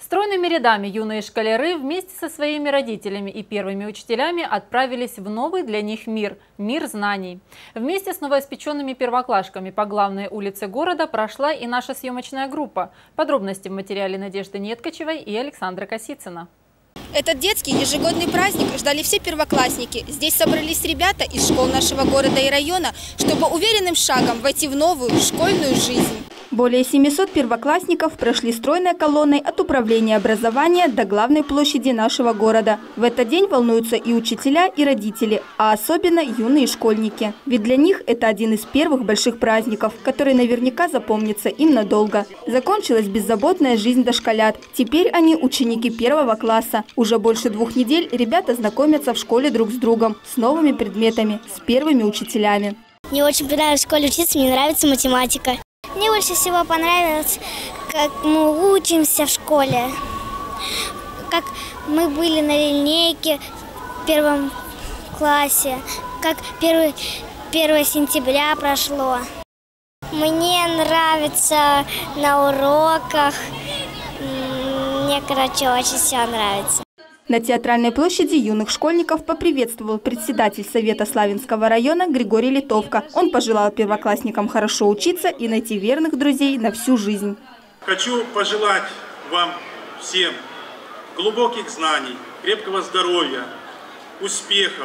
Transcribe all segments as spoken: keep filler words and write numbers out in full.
Стройными рядами юные школяры вместе со своими родителями и первыми учителями отправились в новый для них мир – мир знаний. Вместе с новоиспеченными первоклашками по главной улице города прошла и наша съемочная группа. Подробности в материале Надежды Неткачевой и Александра Косицына. Этот детский ежегодный праздник ждали все первоклассники. Здесь собрались ребята из школ нашего города и района, чтобы уверенным шагом войти в новую школьную жизнь. Более семисот первоклассников прошли стройной колонной от управления образования до главной площади нашего города. В этот день волнуются и учителя, и родители, а особенно юные школьники. Ведь для них это один из первых больших праздников, который наверняка запомнится им надолго. Закончилась беззаботная жизнь дошколят. Теперь они ученики первого класса. Уже больше двух недель ребята знакомятся в школе друг с другом, с новыми предметами, с первыми учителями. Мне очень понравилось в школе учиться, мне нравится математика. Мне больше всего понравилось, как мы учимся в школе, как мы были на линейке в первом классе, как первое сентября прошло. Мне нравится на уроках, мне, короче, очень все нравится. На Театральной площади юных школьников поприветствовал председатель Совета Славянского района Григорий Литовка. Он пожелал первоклассникам хорошо учиться и найти верных друзей на всю жизнь. Хочу пожелать вам всем глубоких знаний, крепкого здоровья, успехов.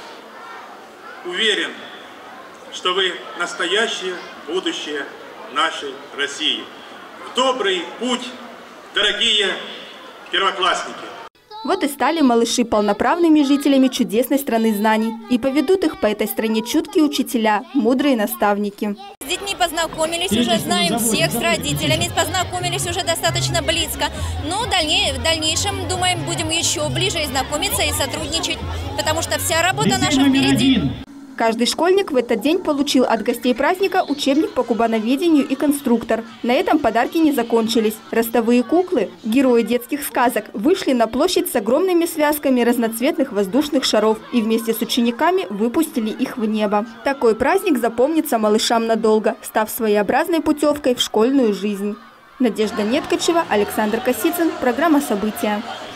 Уверен, что вы настоящее будущее нашей России. В добрый путь, дорогие первоклассники! Вот и стали малыши полноправными жителями чудесной страны знаний. И поведут их по этой стране чуткие учителя, мудрые наставники. С детьми познакомились, уже знаем всех, с родителями познакомились уже достаточно близко. Но в дальнейшем, думаем, будем еще ближе и знакомиться, и сотрудничать, потому что вся работа наша впереди. Каждый школьник в этот день получил от гостей праздника учебник по кубановедению и конструктор. На этом подарки не закончились. Ростовые куклы, герои детских сказок, вышли на площадь с огромными связками разноцветных воздушных шаров и вместе с учениками выпустили их в небо. Такой праздник запомнится малышам надолго, став своеобразной путевкой в школьную жизнь. Надежда Неткачева, Александр Косицын, программа «События».